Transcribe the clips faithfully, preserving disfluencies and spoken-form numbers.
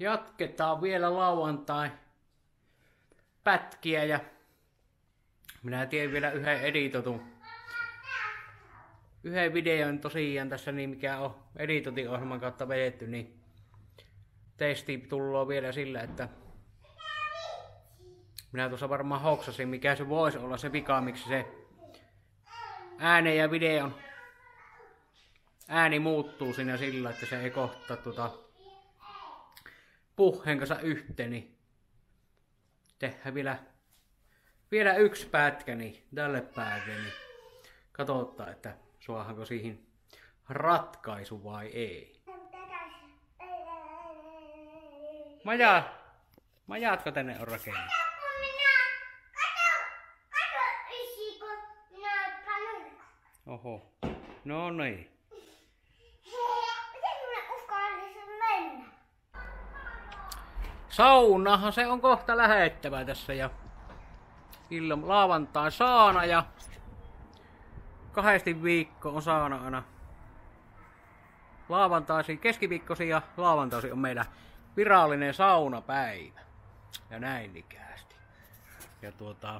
Jatketaan vielä lauantai pätkiä ja minä teen vielä yhden editotun. Yhden videon tosiaan tässä, niin mikä on editointiohjelman kautta vedetty, niin testi tullaan vielä sillä, että minä tuossa varmaan hoksasin, mikä se voisi olla se vika, miksi se äänen ja videon ääni muuttuu siinä sillä, että se ei kohtaa tuota puheen kanssa yhteen, niin tehdään vielä, vielä yksi pätkä niin tälle päivälle, niin katsotaan, että saadaanko siihen ratkaisu vai ei. Maja, majaatko tänne on rakennus? Oho, no niin. Saunahan se on kohta lähettävä tässä ja illan lauantain sauna ja kahdesti viikko on sauna aina. Lauantaisin, keskiviikkoisin ja lauantaisin on meidän virallinen saunapäivä. Ja näin ikäästi. Ja tuota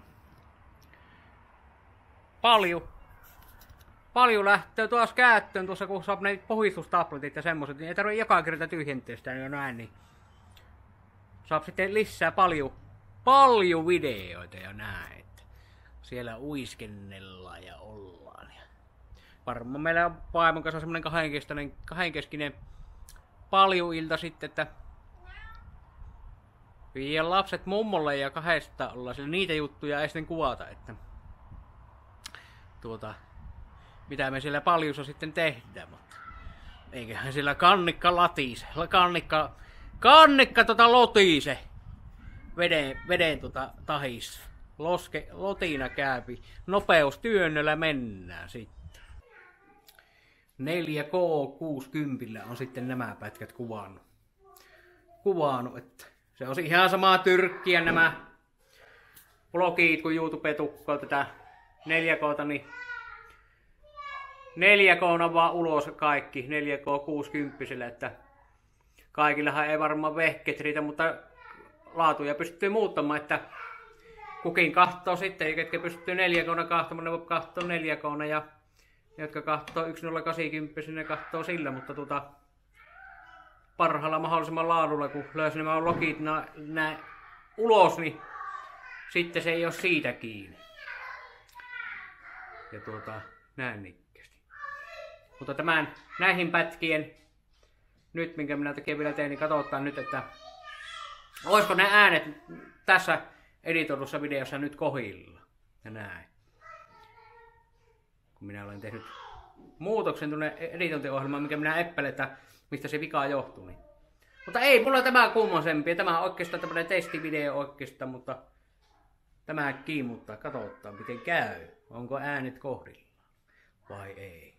paljon Paljon lähtee tuossa käyttöön tuossa, kun saa ne puhdistustabletit ja semmoset, niin ei tarvitse joka kerta tyhjentää sitä niin näin, niin saa sitten lisää paljon, paljon videoita ja näin, että siellä uiskennellaan ja ollaan. Ja varmaan meillä on vaimon kanssa semmonen kahdenkeskinen, kahdenkeskinen paljon ilta sitten, että vie lapset mummolle ja kahdesta ollaan siellä niitä juttuja ei sitten kuvata, että tuota mitä me siellä paljussa sitten tehdään, mutta eiköhän sillä kannikka latise, kannikka, kannikka tota lotise veden, veden tota tahissa. Loske, lotina käypi, nopeustyönnöllä mennään sitten. neljä K kuusikymmentä on sitten nämä pätkät kuvannut. Kuvannut, että se on ihan samaa tyrkkiä nämä blogit kun YouTube tukkoo tätä neljä K:ta, niin neljä K on vaan ulos kaikki, neljä K kuusikymmentä, että kaikillahan ei varmaan vehket riitä, mutta laatuja pystyy muuttamaan, että kukin kahtoo sitten, ketkä pystyy neljä K:na kahtomaan, ne voi katsoa neljä K:na ja jotka kahtoo yksi nolla kahdeksankymmentä, ne kahtoo sillä, mutta tuota, parhaalla mahdollisimman laadulla, kun löysi nämä logit nää ulos, niin sitten se ei ole siitä kiinni. Ja tuota, näin niin. Mutta tämän, näihin pätkien, nyt minkä minä tekee vielä tein, niin katsotaan nyt, että olisiko ne äänet tässä editoidussa videossa nyt kohilla. Ja näin. Kun minä olen tehnyt muutoksen tuonne editointiohjelmaan, minkä minä epäilen, että mistä se vika johtuu. Niin. Mutta ei mulla tämä kummosempi. Tämä on oikeastaan tämmöinen testivideo oikeastaan, mutta tämä kiinnittää. Katsotaan miten käy. Onko äänet kohdilla vai ei.